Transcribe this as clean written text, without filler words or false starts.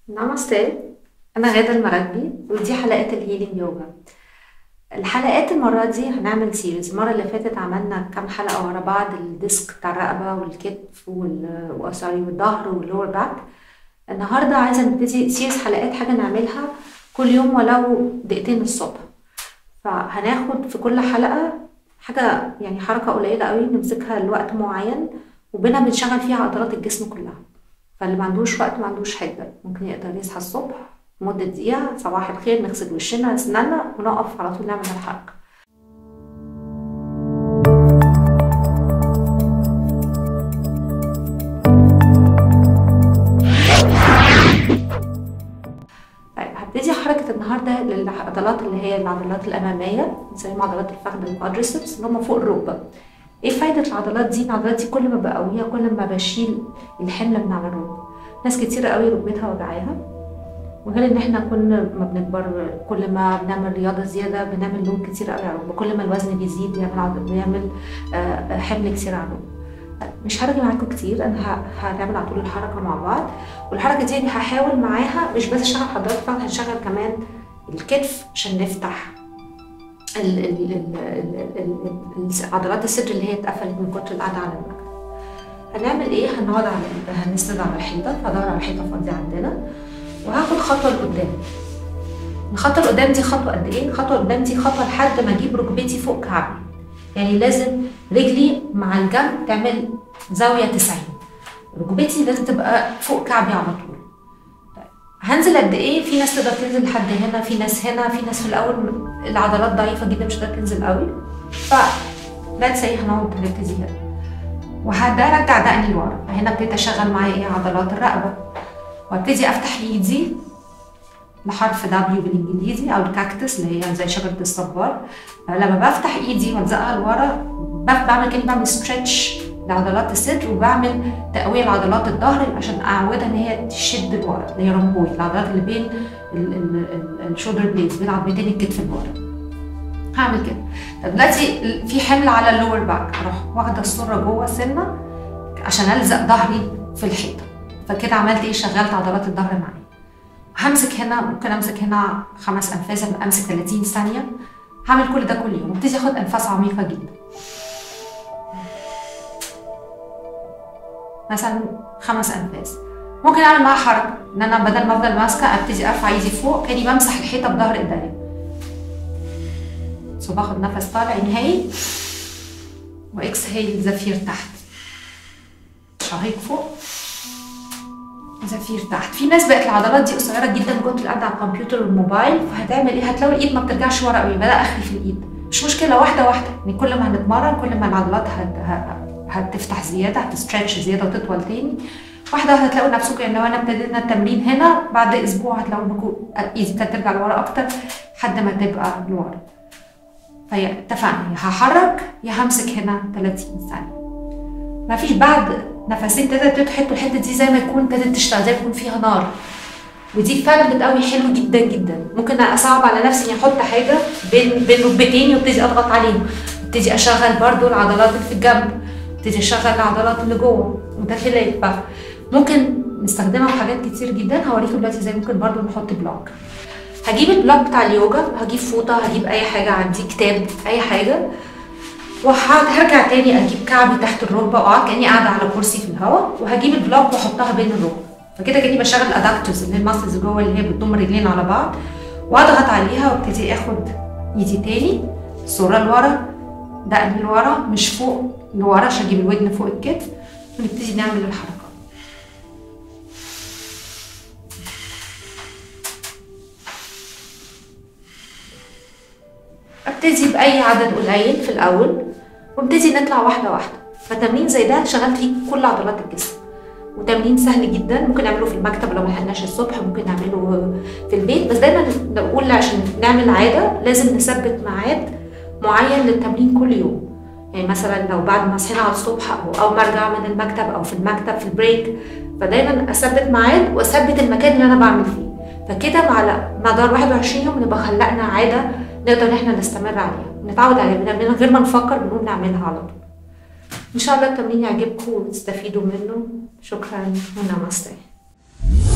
نمستي. أنا غادة المراكبي ودي حلقات الهيلينج يوجا. الحلقات المرة دي هنعمل سيريز. المرة اللي فاتت عملنا كام حلقة ورا بعض، الديسك بتاع الرقبة والكتف والظهر واللور باك. النهاردة عايزة نبتدي سيريز حلقات، حاجة نعملها كل يوم ولو دقيقتين الصبح. فهناخد في كل حلقة حاجة، يعني حركة قليلة قوي نمسكها لوقت معين وبنا بنشغل فيها عضلات الجسم كلها. فاللي ما عندوش وقت ما عندوش حاجة، ممكن يقدر يصحى الصبح مدة دقيقة، صباح الخير، نغسل وشنا اسناننا ونقف على طول نعمل الحركة. طيب هبتدي حركة النهاردة للعضلات اللي هي العضلات الأمامية، بنسميهم عضلات الفخذ الكوادريسبس اللي هم فوق الركبة. ايه فايدة العضلات دي؟ العضلات دي كل ما بقويها كل ما بشيل الحمل من على الركبة. ناس كتيرة قوي ركبتها وجعاها، وغير ان احنا كل ما بنكبر كل ما بنعمل رياضة زيادة بنعمل لود كتير قوي على الركبة، كل ما الوزن بيزيد بيعمل حمل كتير على الركبة. مش هرجع معاكم كتير، انا هنعمل على طول الحركة مع بعض. والحركة دي هحاول معاها مش بس اشغل عضلات الفخذ، هنشغل كمان الكتف عشان نفتح عضلات الصدر اللي هي اتقفلت من كتر القعدة على المكتب. هنعمل ايه؟ هنسند على الحيطة، هدور على حيطة فاضية عندنا وهاخد خطوة لقدام. الخطوة لقدام دي خطوة قد ايه؟ الخطوة لقدام دي خطوة لحد ما اجيب ركبتي فوق كعبي، يعني لازم رجلي مع الجنب تعمل زاوية 90، ركبتي لازم تبقى فوق كعبي على طول. طيب هنزل قد ايه؟ في ناس تقدر تنزل لحد هنا، في ناس هنا، في ناس في الاول العضلات ضعيفة جدا مش هتقدر تنزل قوي، لا تسيح هنقعد نبتدي هنا وهبدا ارجع دقني لورا. فهنا ابتدي اشغل معايا ايه؟ عضلات الرقبة، وابتدي افتح ايدي لحرف دبليو بالانجليزي او الكاكتس اللي هي زي شجره الصبار. لما بفتح ايدي والزقها لورا بعمل كاني بعمل ستريتش لعضلات الصدر وبعمل تقويه لعضلات الظهر عشان اعودها ان هي تشد لورا، اللي هي رمبوي، العضلات اللي بين الشولدر بليدز، بين عظمتين الكتف لورا. هعمل كده. طب دلوقتي في حمل على اللور باك، هروح واخده السره جوه سنه عشان الزق ظهري في الحيطه. فكده عملت ايه؟ شغلت عضلات الظهر معايا. همسك هنا، ممكن امسك هنا 5 انفاس، امسك 30 ثانيه. هعمل كل ده كل يوم، وابتدي اخد انفاس عميقه جدا، مثلا 5 انفاس. ممكن اعمل معاها حركه ان انا بدل ما افضل ماسكه ابتدي ارفع ايدي فوق كاني بمسح الحيطه بظهر ايديا. باخد نفس طالع انهيل واكسهيل، زفير تحت، شهيق فوق، زفير تحت. في ناس بقت العضلات دي قصيره جدا جوه القعده على الكمبيوتر والموبايل، فهتعمل ايه؟ هتلاقي الايد ما بترجعش ورا قوي، بدا اخري في الايد. مش مشكله، واحده واحده، يعني كل ما هنتمرن كل ما العضلات هتفتح زياده، هتستريتش زياده وتطول تاني. واحده واحده هتلاقوا نفسكم، يعني لو انا ابتدينا التمرين هنا بعد اسبوع هتلاقوا انكم ايدي ترجع لورا اكتر لحد ما تبقى لورا. فهي اتفقنا، يا هحرك يا همسك هنا 30 ثانيه. مفيش بعد نفسين 3 تحطوا الحته دي زي ما يكون ابتدت تشتغل، زي ما يكون فيها نار، ودي فعلا بتقوي حلو جدا جدا. ممكن اصعب على نفسي اني احط حاجه بين ركبتين وابتدي اضغط عليهم، ابتدي اشغل برضو العضلات اللي في الجنب، ابتدي اشغل العضلات اللي جوه متخيلات بقى. ممكن نستخدمها في حاجات كتير جدا، هوريكم دلوقتي ازاي ممكن برضو نحط بلوك. هجيب البلوك بتاع اليوجا، هجيب فوطه، هجيب اي حاجه عندي، كتاب، اي حاجه، وهرجع تاني اجيب كعبي تحت الركبه واقعد كاني قاعده على كرسي في الهواء، وهجيب البلوك واحطها بين الركبه. فكده كاني بشغل الادكتورز اللي هي الماسلز جوه اللي هي بتضم الرجلين على بعض، واضغط عليها وابتدي اخد ايدي تاني الصوره لورا، دقني لورا مش فوق، لورا عشان اجيب الودن فوق الكتف، ونبتدي نعمل الحركه. ابتدي باي عدد قليل في الاول وابتدي نطلع واحده واحده. فتمرين زي ده شغلت فيه كل عضلات الجسم، وتمرين سهل جدا، ممكن نعمله في المكتب لو ما لحقناش الصبح، ممكن نعمله في البيت. بس دايما بقول عشان نعمل عاده لازم نثبت ميعاد معين للتمرين كل يوم. يعني مثلا لو بعد ما صحينا على الصبح او ما ارجع من المكتب او في المكتب في البريك، فدايما اثبت ميعاد واثبت المكان اللي انا بعمل فيه. فكده مع مدار 21 يوم نبقى خلقنا عاده نقدر ان احنا نستمر عليها، نتعود عليها من غير ما نفكر، بنقوم نعملها على طول. ان شاء الله التمرين يعجبكم وتستفيدوا منه. شكرا ونمستي.